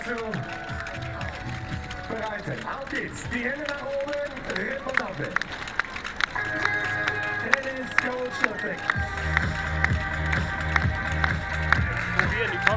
dazu bereiten. Auf geht's. Die Hände nach oben, Rippendoppel. Dennis Goldschlüssig. Probieren.